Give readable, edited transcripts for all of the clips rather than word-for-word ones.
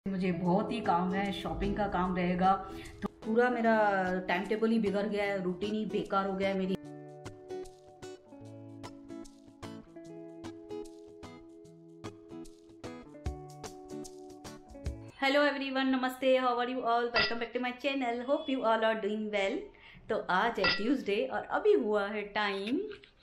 मुझे बहुत ही काम है, शॉपिंग का काम रहेगा, तो पूरा मेरा टाइम टेबल ही बिगड़ गया है, रूटीन ही बेकार हो गया है मेरी। हेलो एवरीवन, नमस्ते, how are you all, welcome back to my channel, hope you all are doing well. तो आज है ट्यूसडे और अभी हुआ है टाइम,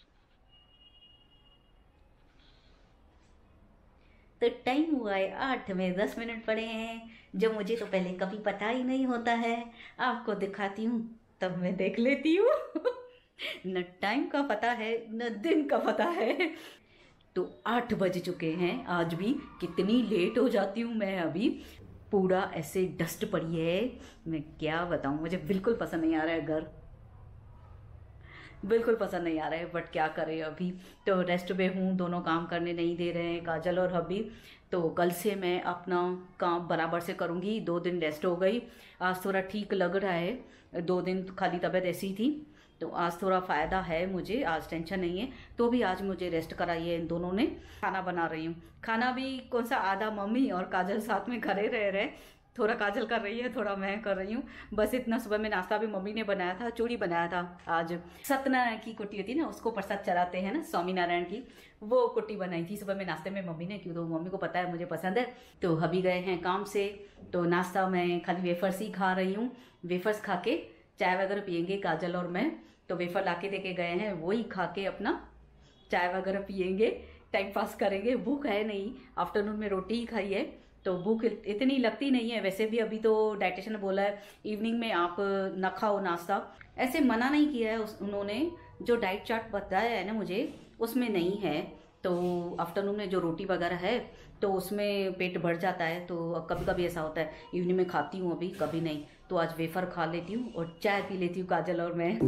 तो टाइम हुआ है 8 में 10 मिनट पड़े हैं, जो मुझे तो पहले कभी पता ही नहीं होता है। आपको दिखाती हूँ तब मैं देख लेती हूँ। न टाइम का पता है न दिन का पता है। तो 8 बज चुके हैं, आज भी कितनी लेट हो जाती हूँ मैं। अभी पूरा ऐसे डस्ट पड़ी है, मैं क्या बताऊँ, मुझे बिल्कुल पसंद नहीं आ रहा है घर, बिल्कुल पसंद नहीं आ रहा है, बट क्या करें। अभी तो रेस्ट पे हूँ, दोनों काम करने नहीं दे रहे हैं, काजल और हबी। तो कल से मैं अपना काम बराबर से करूँगी। 2 दिन रेस्ट हो गई, आज थोड़ा ठीक लग रहा है। 2 दिन खाली तबीयत ऐसी थी, तो आज थोड़ा फ़ायदा है मुझे, आज टेंशन नहीं है। तो भी आज मुझे रेस्ट कराई है इन दोनों ने। खाना बना रही हूँ, खाना भी कौन सा, आधा मम्मी और काजल साथ में खड़े रह रहे। थोड़ा काजल कर रही है, थोड़ा मैं कर रही हूँ, बस इतना। सुबह में नाश्ता भी मम्मी ने बनाया था, चूड़ी बनाया था आज। सत्यनारायण की कुट्टी होती है ना, उसको प्रसाद चढ़ाते हैं ना, स्वामी नारायण की, वो कुट्टी बनाई थी सुबह में नाश्ते में मम्मी ने, क्यों तो मम्मी को पता है मुझे पसंद है। तो हबी गए हैं काम से, तो नाश्ता मैं खाली वेफर्स ही खा रही हूँ। वेफर्स खा के चाय वगैरह पियेंगे काजल और मैं। तो वेफर ला के दे के गए हैं, वही खा के अपना चाय वगैरह पियेंगे, टाइम पास करेंगे। भूख है नहीं, आफ्टरनून में रोटी ही खाई है, तो भूख इतनी लगती नहीं है। वैसे भी अभी तो डाइटिशियन ने बोला है इवनिंग में आप न खाओ नाश्ता, ऐसे मना नहीं किया है उन्होंने। जो डाइट चार्ट बताया है ना मुझे, उसमें नहीं है। तो आफ्टरनून में जो रोटी वगैरह है तो उसमें पेट भर जाता है, तो कभी कभी ऐसा होता है इवनिंग में खाती हूँ, अभी कभी नहीं। तो आज वेफर खा लेती हूँ और चाय पी लेती हूँ काजल और मैं।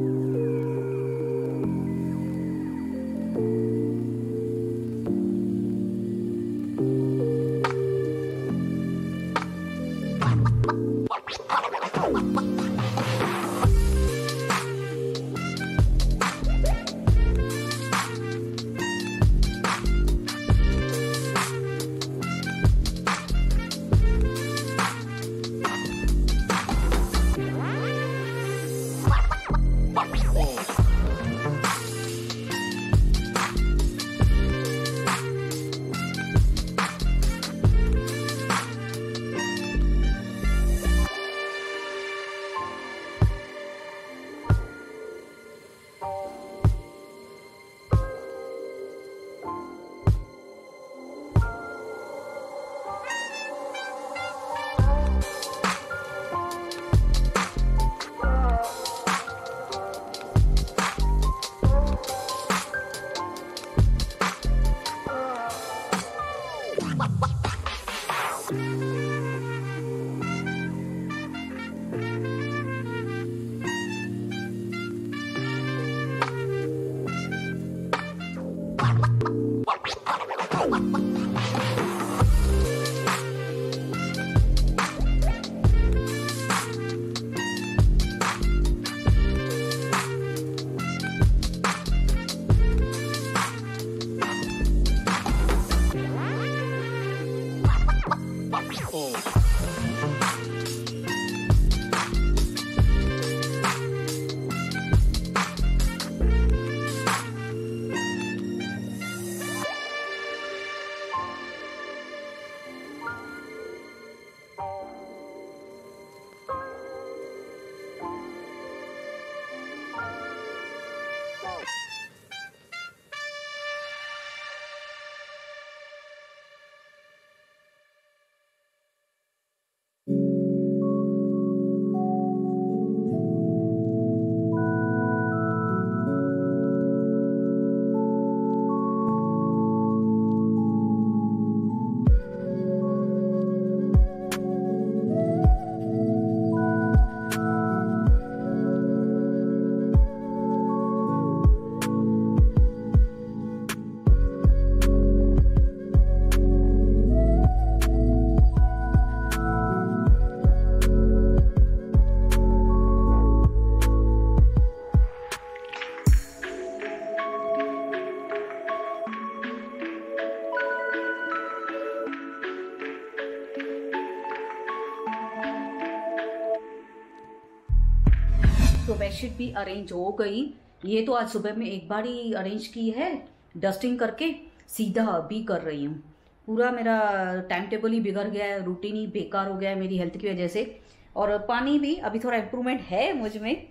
तो बेडशीट भी अरेंज हो गई। ये तो आज सुबह में एक बार ही अरेंज की है, डस्टिंग करके सीधा अभी कर रही हूँ। पूरा मेरा टाइम टेबल ही बिगड़ गया है, रूटीन ही बेकार हो गया है मेरी हेल्थ की वजह से। और पानी भी अभी थोड़ा इम्प्रूवमेंट है मुझ में।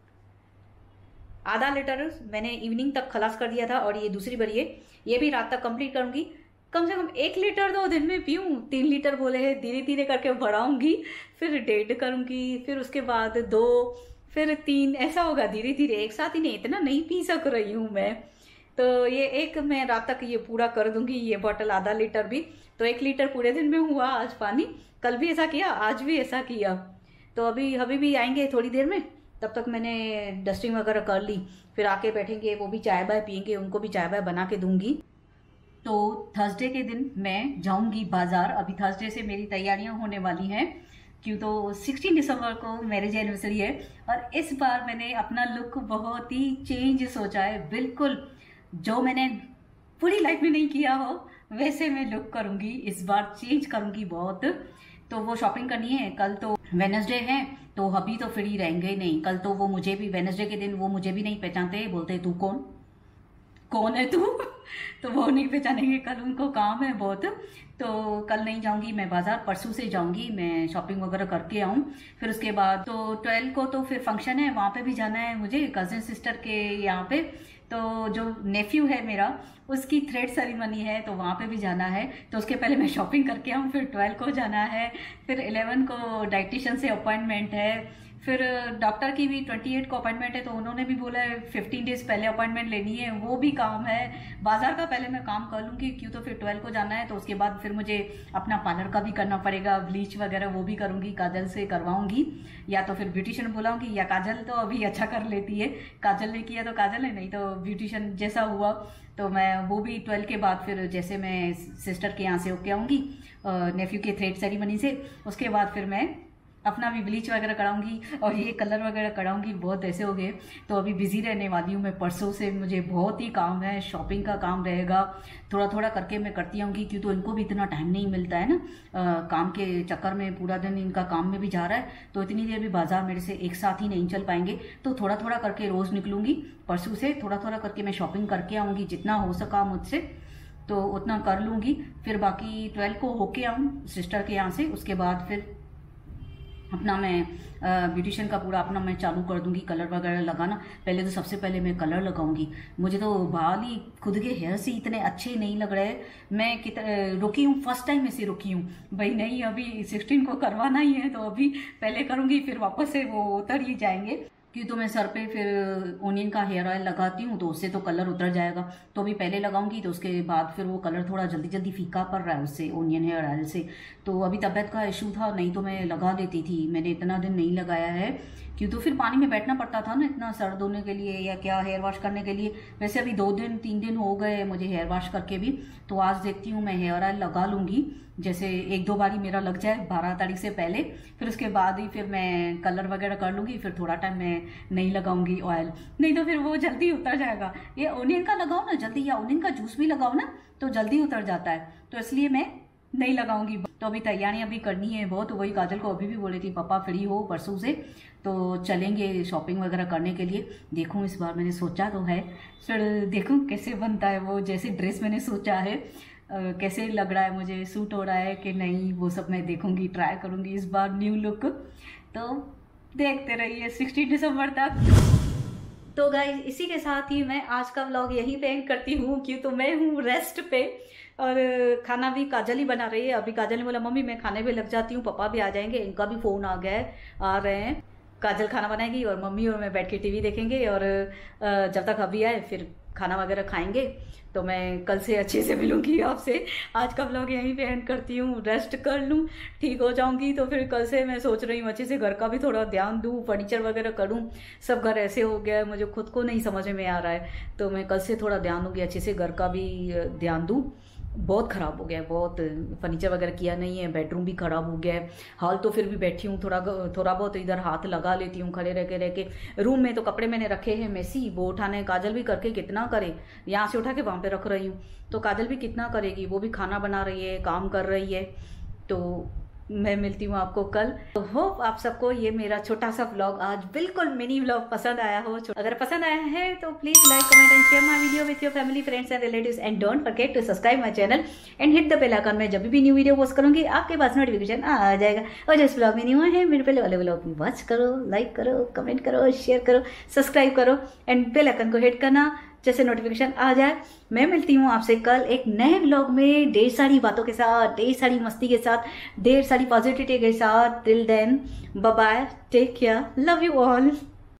आधा लीटर मैंने इवनिंग तक खलास कर दिया था और ये दूसरी बारी है, ये भी रात तक कंप्लीट करूंगी। कम से कम 1 लीटर तो दिन में पीऊँ। 3 लीटर बोले हैं, धीरे धीरे करके बढ़ाऊंगी, फिर 1.5 करूंगी, फिर उसके बाद 2, फिर 3, ऐसा होगा धीरे धीरे। एक साथ ही नहीं, इतना नहीं पी सक रही हूँ मैं। तो ये एक मैं रात तक ये पूरा कर दूंगी, ये बॉटल आधा लीटर भी। तो 1 लीटर पूरे दिन में हुआ आज पानी। कल भी ऐसा किया, आज भी ऐसा किया। तो अभी भी आएंगे थोड़ी देर में, तब तक मैंने डस्टिंग वगैरह कर ली। फिर आके बैठेंगे, वो भी चाय बाय पियेंगे, उनको भी चाय बाय बना के दूंगी। तो थर्सडे के दिन मैं जाऊंगी बाजार। अभी थर्सडे से मेरी तैयारियां होने वाली हैं, क्यों तो 16 दिसंबर को मैरिज एनिवर्सरी है। और इस बार मैंने अपना लुक बहुत ही चेंज सोचा है, बिल्कुल जो मैंने पूरी लाइफ में नहीं किया हो वैसे मैं लुक करूंगी। इस बार चेंज करूंगी बहुत। तो वो शॉपिंग करनी है। कल तो वेडनेसडे है, तो अभी तो फ्री रहेंगे ही नहीं। कल तो वो मुझे भी, वेडनेसडे के दिन वो मुझे भी नहीं पहचानते, बोलते तू कौन है तू तो वो नहीं पहचानेंगे, कल उनको काम है बहुत। तो कल नहीं जाऊंगी मैं बाजार, परसों से जाऊंगी मैं, शॉपिंग वगैरह करके आऊँ। फिर उसके बाद तो 12 को तो फिर फंक्शन है, वहाँ पे भी जाना है मुझे, कजिन सिस्टर के यहाँ पे। तो जो नेफ्यू है मेरा, उसकी थ्रेड सेरेमनी है, तो वहाँ पे भी जाना है। तो उसके पहले मैं शॉपिंग करके आऊँ। फिर 12 को जाना है, फिर 11 को डाइटिशियन से अपॉइंटमेंट है। फिर डॉक्टर की भी 28 को अपॉइंटमेंट है, तो उन्होंने भी बोला है 15 डेज पहले अपॉइंटमेंट लेनी है, वो भी काम है। बाजार का पहले मैं काम कर लूँगी, क्यों तो फिर 12 को जाना है। तो उसके बाद फिर मुझे अपना पार्लर का भी करना पड़ेगा, ब्लीच वगैरह वो भी करूँगी, काजल से करवाऊँगी, या तो फिर ब्यूटिशियन बुलाऊँगी, या काजल तो अभी अच्छा कर लेती है, काजल ने किया तो काजल ने, नहीं तो ब्यूटिशियन जैसा हुआ। तो मैं वो भी 12 के बाद फिर जैसे मैं सिस्टर के यहाँ से होके आऊँगी, नेफ्यू के थ्रेड सेरेमनी से, उसके बाद फिर मैं अपना भी ब्लीच वगैरह कराऊंगी और ये कलर वगैरह कराऊंगी। बहुत ऐसे हो गए, तो अभी बिजी रहने वाली हूँ मैं। परसों से मुझे बहुत ही काम है, शॉपिंग का काम रहेगा। थोड़ा थोड़ा करके मैं करती आऊँगी, क्यों तो इनको भी इतना टाइम नहीं मिलता है ना, काम के चक्कर में पूरा दिन इनका काम में भी जा रहा है। तो इतनी देर भी बाजार मेरे से एक साथ ही नहीं चल पाएंगे, तो थोड़ा थोड़ा करके रोज़ निकलूंगी। परसों से थोड़ा थोड़ा करके मैं शॉपिंग करके आऊँगी, जितना हो सका मुझसे तो उतना कर लूँगी। फिर बाकी 12 को होके आऊँ सिस्टर के यहाँ से, उसके बाद फिर अपना मैं ब्यूटिशियन का पूरा अपना मैं चालू कर दूंगी, कलर वगैरह लगाना। पहले तो सबसे पहले मैं कलर लगाऊंगी। मुझे तो बाल ही खुद के हेयर से इतने अच्छे नहीं लग रहे। मैं रुकी हूँ, फर्स्ट टाइम ऐसे रुकी हूँ भाई, नहीं अभी 16 को करवाना ही है, तो अभी पहले करूँगी, फिर वापस से वो उतर ही जाएंगे। क्यों तो मैं सर पे फिर ओनियन का हेयर ऑयल लगाती हूँ, तो उससे तो कलर उतर जाएगा। तो अभी पहले लगाऊंगी, तो उसके बाद फिर वो कलर थोड़ा जल्दी जल्दी फीका पड़ रहा है उससे, ओनियन हेयर ऑयल से। तो अभी तबीयत का इशू था, नहीं तो मैं लगा देती थी, मैंने इतना दिन नहीं लगाया है। क्यों तो फिर पानी में बैठना पड़ता था ना इतना, सर धोने के लिए या क्या हेयर वॉश करने के लिए। वैसे अभी 2 दिन 3 दिन हो गए मुझे हेयर वॉश करके भी, तो आज देखती हूँ मैं हेयर ऑयल लगा लूँगी। जैसे 1-2 बारी मेरा लग जाए 12 तारीख से पहले, फिर उसके बाद ही फिर मैं कलर वगैरह कर लूँगी। फिर थोड़ा टाइम मैं नहीं लगाऊंगी ऑयल, नहीं तो फिर वो जल्दी उतर जाएगा। ये ओनियन का लगाओ ना जल्दी, या ओनियन का जूस भी लगाओ ना तो जल्दी उतर जाता है, तो इसलिए मैं नहीं लगाऊंगी। तो अभी तैयारियां भी करनी है बहुत। वही काजल को अभी भी बोली थी पापा फ्री हो परसों से, तो चलेंगे शॉपिंग वगैरह करने के लिए। देखूं इस बार मैंने सोचा तो है, फिर देखूं कैसे बनता है वो, जैसे ड्रेस मैंने सोचा है कैसे लग रहा है, मुझे सूट हो रहा है कि नहीं, वो सब मैं देखूंगी, ट्राई करूंगी इस बार न्यू लुक। तो देखते रहिए 16 दिसंबर तक। तो गाइस इसी के साथ ही मैं आज का व्लॉग यहीं पे एंड करती हूँ, क्यों तो मैं हूँ रेस्ट पे, और खाना भी काजल ही बना रही है। अभी काजल ने बोला मम्मी मैं खाने पे लग जाती हूँ, पापा भी आ जाएंगे, इनका भी फ़ोन आ गया है, आ रहे हैं। काजल खाना बनाएगी और मम्मी और मैं बैठ के टीवी देखेंगे, और जब तक अभी आए फिर खाना वगैरह खाएंगे। तो मैं कल से अच्छे से मिलूंगी आपसे। आज का व्लॉग यहीं पे एंड करती हूँ, रेस्ट कर लूँ, ठीक हो जाऊंगी तो फिर कल से मैं सोच रही हूँ अच्छे से घर का भी थोड़ा ध्यान दूँ, फर्नीचर वगैरह करूँ। सब घर ऐसे हो गया है, मुझे खुद को नहीं समझ में आ रहा है, तो मैं कल से थोड़ा ध्यान दूँगी, अच्छे से घर का भी ध्यान दूँ। बहुत ख़राब हो गया है, बहुत फर्नीचर वगैरह किया नहीं है, बेडरूम भी ख़राब हो गया है। हाल तो फिर भी बैठी हूँ, थोड़ा बहुत इधर हाथ लगा लेती हूँ खड़े रह के। रूम में तो कपड़े मैंने रखे हैं मेसी, वो उठाने काजल भी करके कितना करे, यहाँ से उठा के वहाँ पे रख रही हूँ, तो काजल भी कितना करेगी, वो भी खाना बना रही है, काम कर रही है। तो मैं मिलती हूँ आपको कल। तो होप आप सबको ये मेरा छोटा सा व्लॉग, आज बिल्कुल मिनी व्लॉग पसंद आया हो। अगर पसंद आया है तो please like, comment and share my video with your family, friends and relatives and don't forget to subscribe my channel and hit the bell icon में जब भी न्यू वीडियो पोस्ट करूंगी आपके पास नोटिफिकेशन आ जाएगा। और जिस ब्लॉग में न्यू है मेरे पहले वाले व्लॉग में वॉच करो, लाइक करो, कमेंट करो, शेयर करो, सब्सक्राइब करो एंड बेल आइकन को हिट करना जैसे नोटिफिकेशन आ जाए। मैं मिलती हूँ आपसे कल एक नए व्लॉग में, ढेर सारी बातों के साथ, ढेर सारी मस्ती के साथ, ढेर सारी पॉजिटिविटी के साथ। Till then bye bye, take care, love you all.